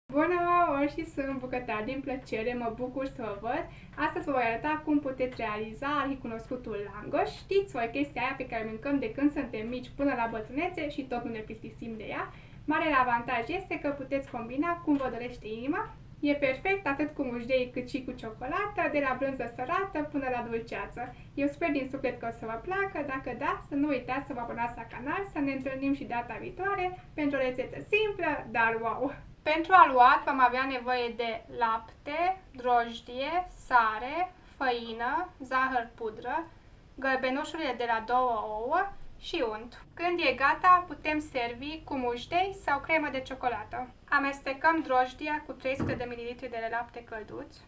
Bună, și sunt bucătar din plăcere, mă bucur să vă văd. Astăzi vă voi arăta cum puteți realiza arhicunoscutul langoș. Știți, o chestie aia pe care o mâncăm de când suntem mici până la bătrânețe și tot nu ne plictisim de ea. Marele avantaj este că puteți combina cum vă dorește inima. E perfect atât cu mușdei cât și cu ciocolată, de la brânză sărată până la dulceață. Eu sper din suflet că o să vă placă, dacă da, să nu uitați să vă abonați la canal, să ne întâlnim și data viitoare pentru o rețetă simplă, dar wow! Pentru aluat vom avea nevoie de lapte, drojdie, sare, făină, zahăr pudră, gălbenușurile de la 2 ouă și unt. Când e gata, putem servi cu mușdei sau cremă de ciocolată. Amestecăm drojdia cu 300 de ml de lapte călduți,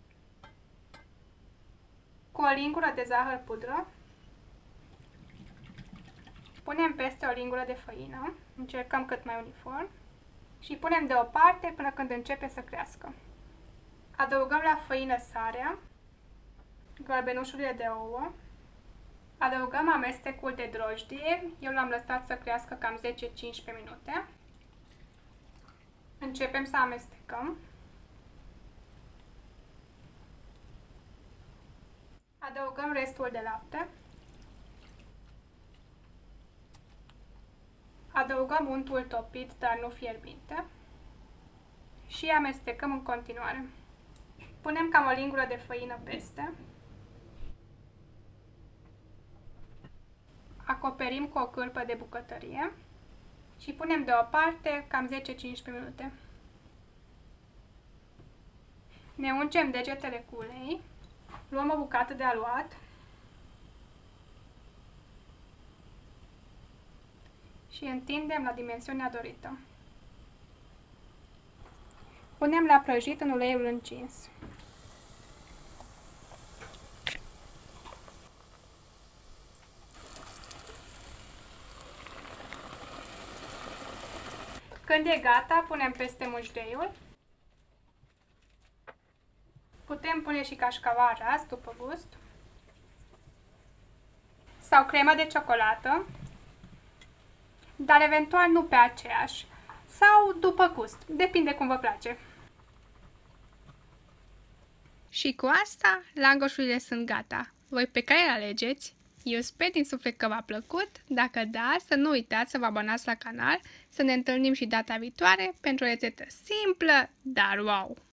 cu o lingură de zahăr pudră, punem peste o lingură de făină, încercăm cât mai uniform, și punem deoparte până când începe să crească. Adăugăm la făină sarea, gălbenușurile de ouă, adăugăm amestecul de drojdie, eu l-am lăsat să crească cam 10-15 minute. Începem să amestecăm. Adăugăm restul de lapte. Adăugăm untul topit, dar nu fierbinte. Și amestecăm în continuare. Punem cam o lingură de făină peste. Acoperim cu o cârpă de bucătărie și punem deoparte cam 10-15 minute. Ne ungem degetele cu ulei, luăm o bucată de aluat și întindem la dimensiunea dorită. Punem la prăjit în uleiul încins. Când e gata, punem peste mușdeiul. Putem pune și cașcaval ras, după gust, sau cremă de ciocolată, dar eventual nu pe aceeași, sau după gust, depinde cum vă place. Și cu asta, langoșurile sunt gata. Voi pe care le alegeți? Eu sper din suflet că v-a plăcut. Dacă da, să nu uitați să vă abonați la canal, să ne întâlnim și data viitoare pentru o rețetă simplă, dar wow!